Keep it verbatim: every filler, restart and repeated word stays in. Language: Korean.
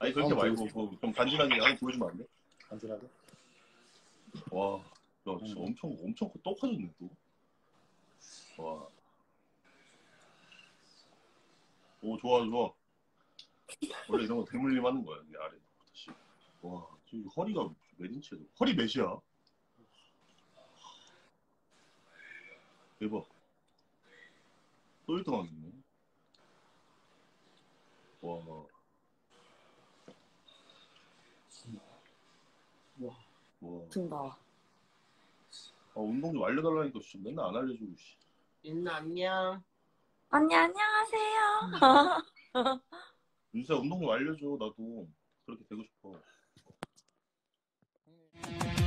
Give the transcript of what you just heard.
아니 그렇게 한번 말고 뭐, 좀 간지나게 한번 보여주면 안 돼? 간지나게? 와, 야 진짜 음. 엄청 엄청 커- 또 커졌네 또. 와, 오 좋아 좋아. 원래 이런 거 대물림 하는 거야 이 아래. 다시. 와, 지금 허리가 몇 인치야? 허리 몇이야? 대박. 또 일 등 하겠네. 와, 와. 와. 등 나와. 아, 운동 좀 알려달라니까 진짜 맨날 안 알려주고 씨. 윤나 안녕. 언니 안녕하세요. 윤수야 운동 좀 알려줘. 나도 그렇게 되고 싶어.